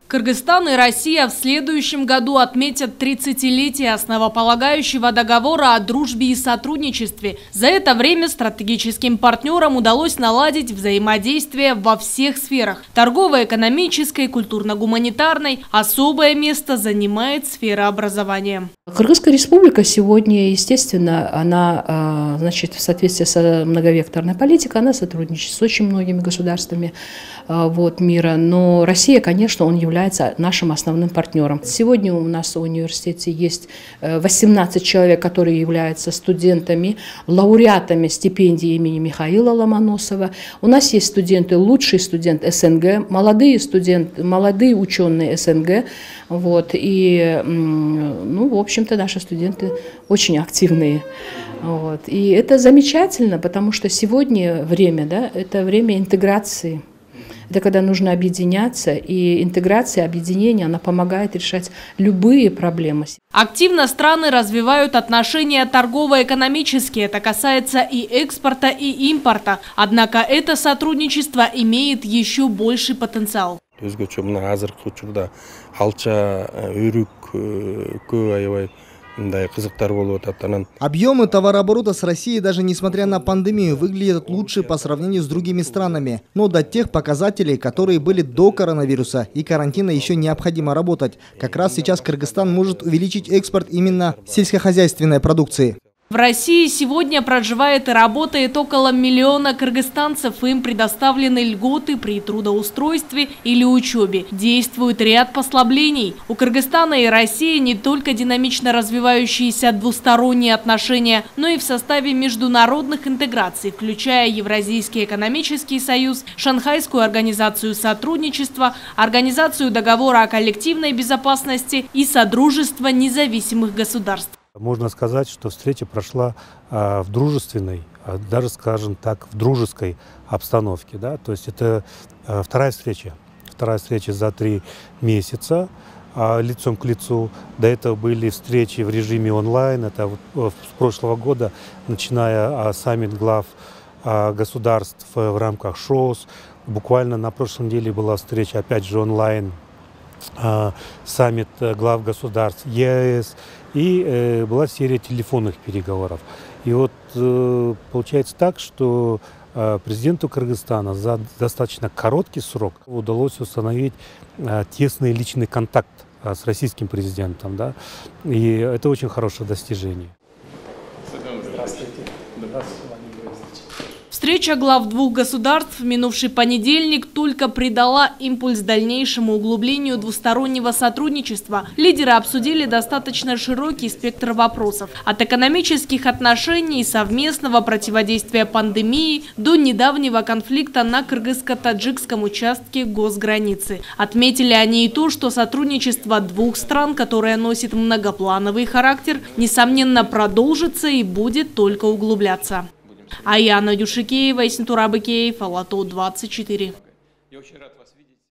Кыргызстан и Россия в следующем году отметят 30-летие основополагающего договора о дружбе и сотрудничестве. За это время стратегическим партнерам удалось наладить взаимодействие во всех сферах – торгово-экономической, культурно-гуманитарной. Особое место занимает сфера образования. Кыргызская республика сегодня, естественно, она, значит, в соответствии с многовекторной политикой, она сотрудничает с очень многими государствами мира. Но Россия, конечно, он является нашим основным партнером. Сегодня у нас в университете есть 18 человек, которые являются студентами, лауреатами стипендии имени Михаила Ломоносова. У нас есть студенты, лучший студент СНГ, молодые студенты, молодые ученые СНГ. И, в общем-то, наши студенты очень активные. И это замечательно, потому что сегодня время, это время интеграции. Это когда нужно объединяться, и интеграция, объединение, она помогает решать любые проблемы. Активно страны развивают отношения торгово-экономические. Это касается и экспорта, и импорта. Однако это сотрудничество имеет еще больший потенциал. Объемы товарооборота с Россией, даже несмотря на пандемию, выглядят лучше по сравнению с другими странами. Но до тех показателей, которые были до коронавируса и карантина, еще необходимо работать. Как раз сейчас Кыргызстан может увеличить экспорт именно сельскохозяйственной продукции. В России сегодня проживает и работает около 1 миллиона кыргызстанцев. Им предоставлены льготы при трудоустройстве или учебе. Действует ряд послаблений. У Кыргызстана и России не только динамично развивающиеся двусторонние отношения, но и в составе международных интеграций, включая Евразийский экономический союз, Шанхайскую организацию сотрудничества, Организацию договора о коллективной безопасности и Содружество независимых государств. Можно сказать, что встреча прошла в дружественной, даже, скажем так, в дружеской обстановке. То есть это вторая встреча за 3 месяца лицом к лицу. До этого были встречи в режиме онлайн. Это с прошлого года, начиная саммит глав государств в рамках ШОС. Буквально на прошлой неделе была встреча, опять же, онлайн. Саммит глав государств ЕС, и была серия телефонных переговоров. И получается так, что президенту Кыргызстана за достаточно короткий срок удалось установить тесный личный контакт с российским президентом. И это очень хорошее достижение. Здравствуйте. Встреча глав 2 государств в минувший понедельник только придала импульс дальнейшему углублению двустороннего сотрудничества. Лидеры обсудили достаточно широкий спектр вопросов. От экономических отношений, совместного противодействия пандемии до недавнего конфликта на кыргызско-таджикском участке госграницы. Отметили они и то, что сотрудничество 2 стран, которое носит многоплановый характер, несомненно продолжится и будет только углубляться. Аяна Дюшикеева, Исентур Абыкеев, Ала-То 24.